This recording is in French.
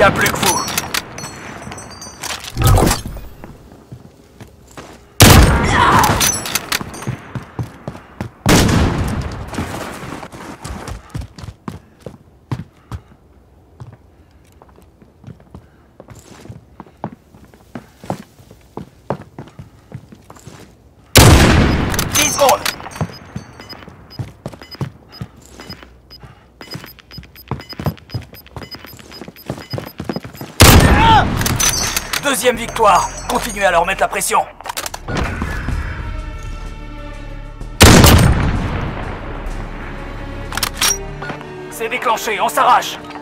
a plus que vous. Deuxième victoire. Continuez à leur mettre la pression. C'est déclenché, on s'arrache.